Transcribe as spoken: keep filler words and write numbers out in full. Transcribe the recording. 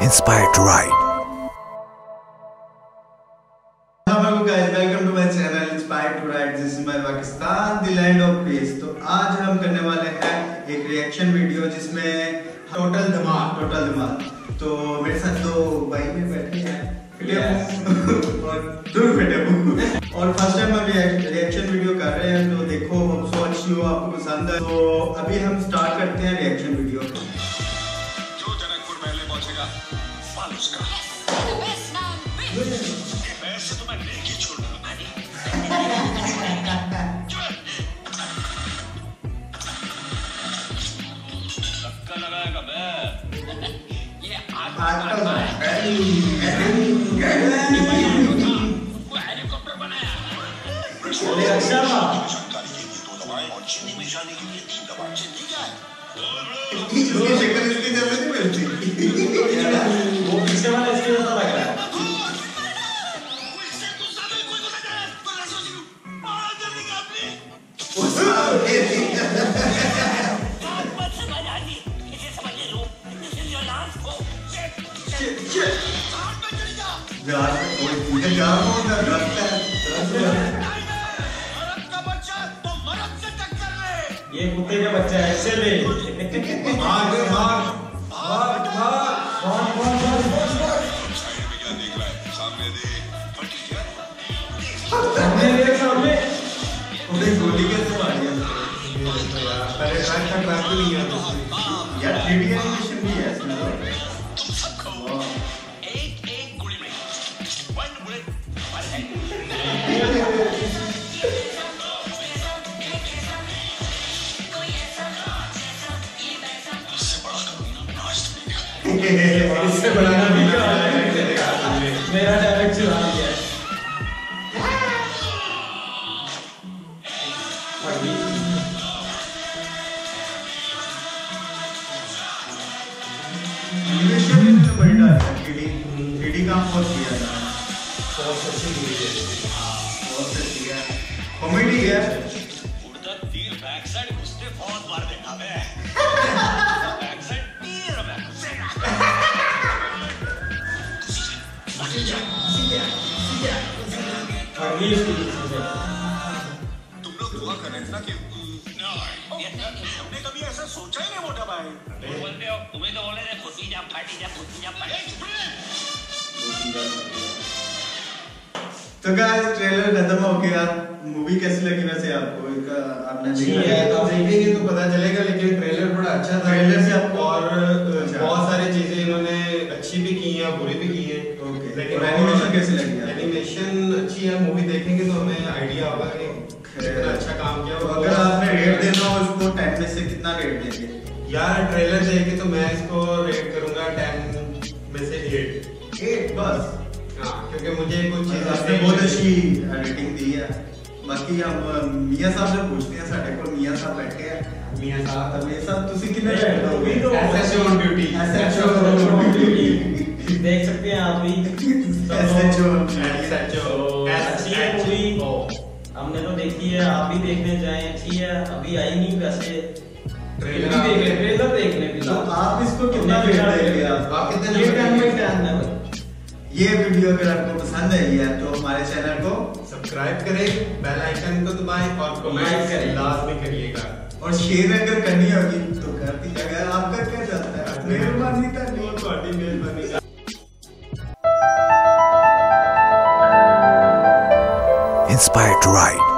Inspired to ride. Hello guys, welcome to my channel Inspired to Ride. This is my Pakistan, the land of peace. तो आज हम करने वाले हैं एक रिएक्शन वीडियो जिसमें टोटल धमाल टोटल धमाल तो मेरे साथ दो भाई भी बैठे हैं और दो बैठे हैं और फर्स्ट टाइम हम रिएक्शन वीडियो कर रहे हैं तो देखो होप सो अच्छी हो, आपको पसंद है। तो अभी हम स्टार्ट करते हैं रिएक्शन वीडियो। जो जनकपुर महल पहुंचेगा फल उसका पैसे तो मैं लेके छोड़ूंगा। धक्का लगाएगा बे ये हेलीकॉप्टर बनाया जानकारी के लिए दो दवाएं और चीनी मिलाने के लिए तीन दवाएं। चीनी क्या है? इसकी शक्ल इसकी जैसे नहीं मिलती। वो पीछे वाला इसके जैसा लग रहा है। यार कोई मुझे क्या बोलना रास्ता है मरद का बच्चा तो मरद से टक्कर ले। ये कुत्ते का बच्चा है, इससे ले भाग भाग भाग भाग कौन कौन कौन साइड में क्या देख रहा है? सामने देख। फटी क्या? सामने देख सामने। उन्हें गोली कैसे मारी है? पहले ट्रैक का ट्रैक भी नहीं है यार। थ्री डी एनिमेशन भी है इसमें। तुम सबको एक एक गोली में वन बुलेट पर है। इससे बड़ा कभी नाच तो नहीं देखा। इससे बनाना भी क्या है? मेरा डायरेक्ट चला दिया है। एनिमेशन में तो बढ़िया है। थ्री डी थ्री डी काम बहुत किया है। बहुत अच्छी मूवी है। बहुत अच्छी है। कॉमेडी है। उड़ता तीर बैक साइड घुसते बहुत मार देगा बे। बैक साइड तीर बैक घुसेगा। और ये इसकी दूसरी से। तुम लोग दुआ कर रहे थे ना कि हमने कभी ऐसा सोचा ही नहीं मोटा भाई। बोलते हो तुम्हें तो बोले थे फुटी जा फाटी जा फुटी जा फाटी। तो गाइस ट्रेलर खत्म हो गया। मूवी कैसी लगी वैसे आपको? इनका आपने देखा है तो देखेंगे तो पता चलेगा, लेकिन ट्रेलर बड़ा अच्छा था। ट्रेलर से आपको और बहुत सारी चीजें इन्होंने अच्छी भी की हैं, बुरी भी की हैं। ओके। लेकिन और एनिमेशन कैसी लगी है? एनिमेशन अच्छी है। मूवी देखेंगे तो हमें आइडिया होगा कि कितना अच्छा काम किया। तो अगर आपने रेट देना हो इसको टेन में से कितना रेट देंगे? यार ट्रेलर देख के तो मैं इसको रेट करूंगा टेन में से एट। एट बस। हाँ, क्योंकि मुझे कुछ चीजें आपने बहुत अच्छी रेटिंग दी है। बाकी हम मियां साहब से पूछते हैं। साडे को मियां साहब बैठे हैं। मियां साहब तो मियां साहब तुसी कितने रेट दोगे? SHO on duty. SHO on duty देख सकते हैं आप भी। एसएचओ एसएचओ अच्छी है मूवी। हमने तो देखी है, आप भी देखने जाएं। अच्छी है, अभी आई नहीं वैसे। ट्रेलर देख ले, ट्रेलर देख ले। तो आप इसको कितना रेट देंगे? आप कितने ये टाइम में ध्यान है भाई। ये वीडियो अगर आपको पसंद आई है तो हमारे चैनल को सब्सक्राइब करें, बेल आइकन को दबाएं और कमेंट करें। लाजमी करिएगा। और शेयर अगर करनी होगी तो कर दीजिएगा। आपका क्या जाता है? मेहरबानी करनी। ਤੁਹਾਡੀ ਮਿਹਰਬਾਨੀ। Inspired to ride.